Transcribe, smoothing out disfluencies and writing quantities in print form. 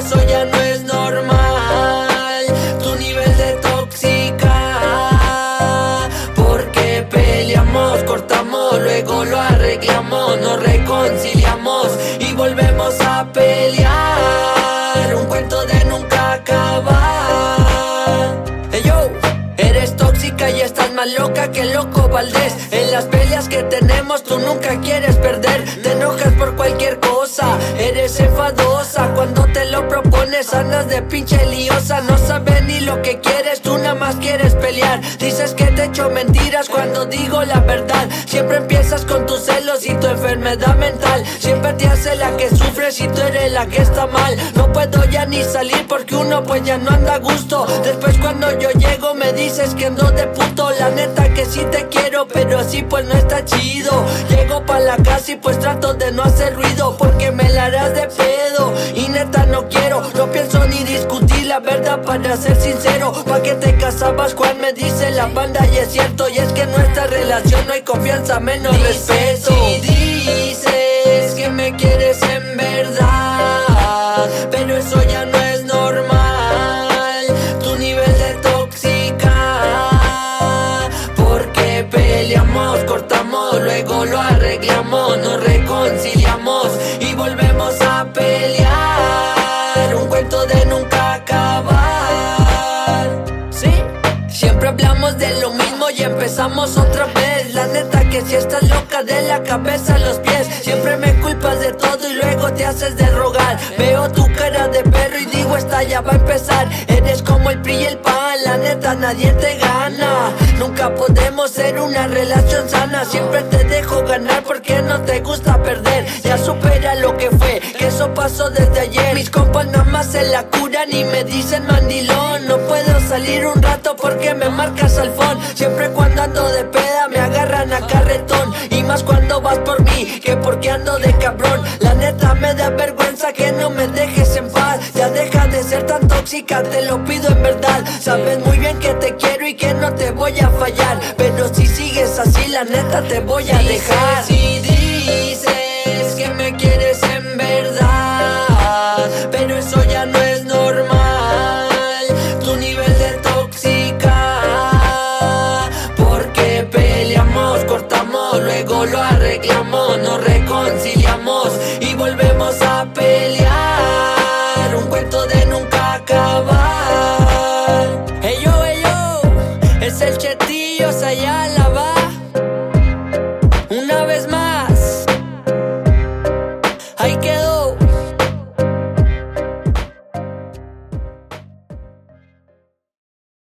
eso ya no es normal. Tu nivel de tóxica, porque peleamos, cortamos, luego lo arreglamos, nos reconciliamos y volvemos a pelear. Un cuento de nunca acabar. Hey yo, eres tóxica y estás más loca que Loco Valdés. En las peleas que tenemos tú nunca quieres perder. Te enojas por cualquier cosa, eres enfadosa. Cuando te lo propones andas de pinche liosa. No sabes ni lo que quieres, tú nada más quieres pelear. Dices que te echo mentiras cuando digo la verdad. Siempre empiezas con tus celos y tu enfermedad mental. Siempre te hace la que sufres y tú eres la que está mal. No puedo ya ni salir porque uno pues ya no anda a gusto. Después cuando yo llego me dices que ando de puto. La neta que sí te quiero, pero así pues no está chido. Llego pa' la casa y pues trato de no hacer ruido, porque me la harás de pedo. Y neta no quiero, no pienso ni discutir la verdad, para ser sincero. ¿Pa' qué te casabas, Juan? Me dice la banda y es cierto. Y es que en nuestra relación no hay confianza, menos respeto. Y dices que me quieres en verdad, pero eso ya no es normal. Tu nivel de tóxica, porque peleamos, cortamos, luego lo arreglamos, nos reconciliamos y volvemos a pelear. Un cuento de nunca acabar. Sí, siempre hablamos de lo mismo y empezamos otra vez. La neta que si estás loca de la cabeza a los pies. Siempre me culpas de todo y luego te haces de rogar. Veo tu cara de perro y digo esta ya va a empezar. Eres como el PRI y el PAN, la neta nadie te gana. Nunca podemos ser una relación sana. Siempre te dejo ganar porque no te gusta perder. Ya supera lo que fue, que eso pasó desde ayer. Mis compas nada más se la curan y me dicen mandilón. No puedo salir un rato porque me marcas al phone. Siempre cuando ando de peda me agarran a carretón. Y más cuando vas por mí, que porque ando de cabrón. La neta me da vergüenza que no me dejes en paz. Ya deja de ser tan tóxica, te lo pido en verdad. Sabes muy bien que te quiero y que no te voy a fallar, pero si sigues así la neta te voy a dejar. Si dices que me quieres en verdad, pero eso ya no es normal. Tu nivel de tóxica, porque peleamos, cortamos, luego lo arreglamos, nos